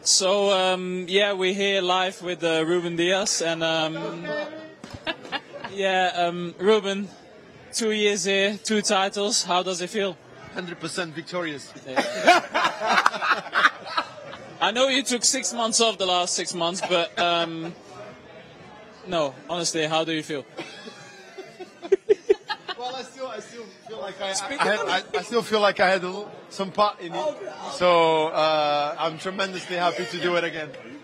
So yeah, we're here live with Ruben Diaz, and yeah, Ruben, 2 years here, 2 titles. How does it feel? 100% victorious. I know you took 6 months off the last 6 months, but no, honestly, how do you feel? Well, I still feel like I still feel like I had some part in it. So I'm tremendously happy to do it again.